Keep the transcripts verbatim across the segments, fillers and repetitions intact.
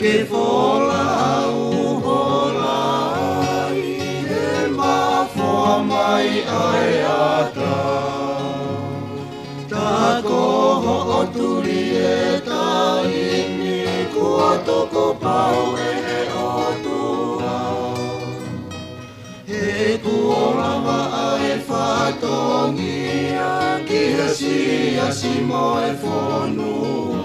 ke folau holai he mafoa mai ai ata. Tako ho'o turi e taini kua toko pau e he otua. He kuolawa ai whatongia ki he siasi mo e whonua.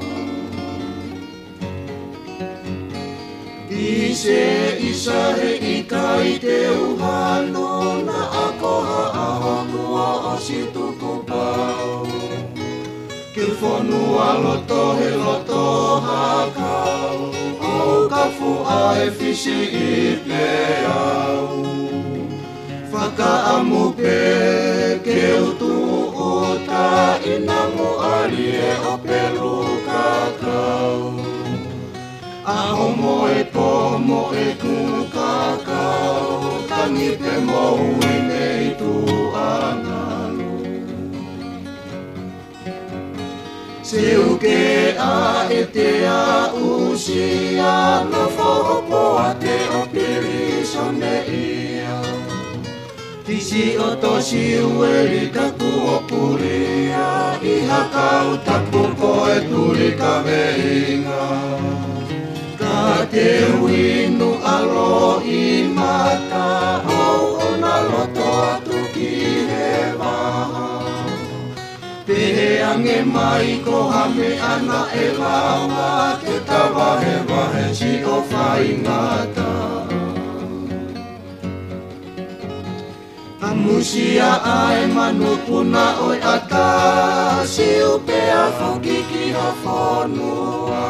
I se isa he ikai te uhano na akoha aho kua o si tuku pau. Ke whonua loto he loto hakau, o ka fua e fisi i pe au. Whakaamu pe ke utu uta ina muari e o peru kakau. Aho mo e po mo e ku kakau, tangi pe mo ui nei tu angalu. Se uke a e te a usia, na whohopo a te o piriso ne ia. Tisi o tosi ueri taku o puria, i hakau tapu ko e turi ka veinga. Ka te winu alo i mata, au ona loto atu ki he maha. Pehe ange mai ko hame ana e lawa, ke tawahe wahe si o whaingata. Amusia ai manupuna oi ata, si upea whauki ki ha whanua.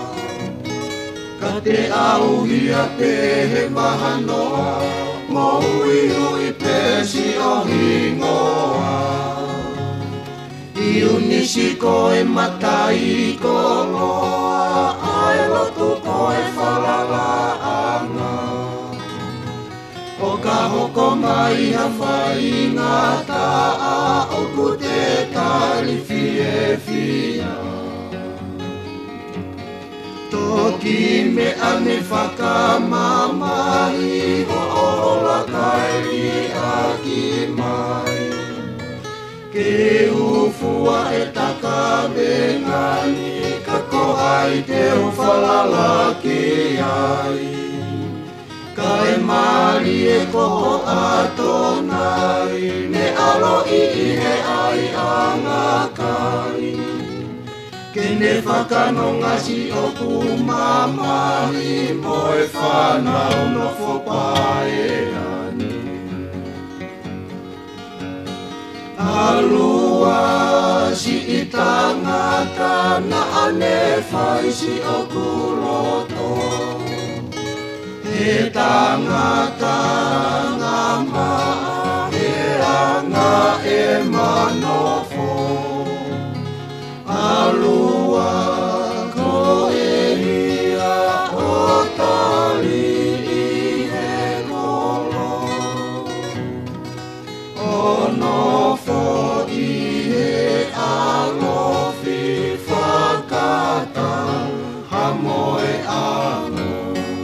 Ka te auhia pe he mahanoa, mo hui hui pe si o hingoa. I unisi koe matai ko loa, ai lotu koe whalalaanga. O ka hoko mai ha whaingata, a oku te tari fie fia. Toki me ane whakamamahi, ho ola kairi a ki mai. Ke ufua e taka bengani, ka kohai te uwhalalaki ai. Ka e mari e koho atonai, ne alo i he ai angakai. Kene whakanonga si o kumamahi, mo e whanau no whopae ani. Alua si i tangata na ane whai si o kuloto. He tangata ngā maa, he anga e manofo. Alua ko e hia o tali i he kolo. O nofo i he alofi whakata hamoe ango.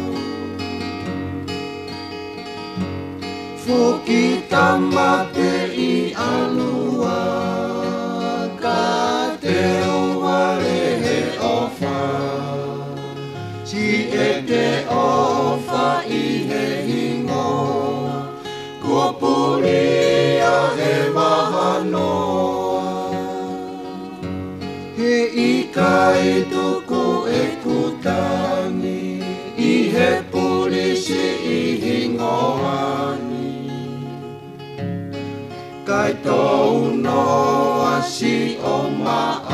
Fuki tamate i alua, ka te uare he ofa. Si e te ofa i he hingoa, kua puria he mahanoa. He ikai tuku e kutangi, i he purisi i hingoani. Kai tau noa si o maa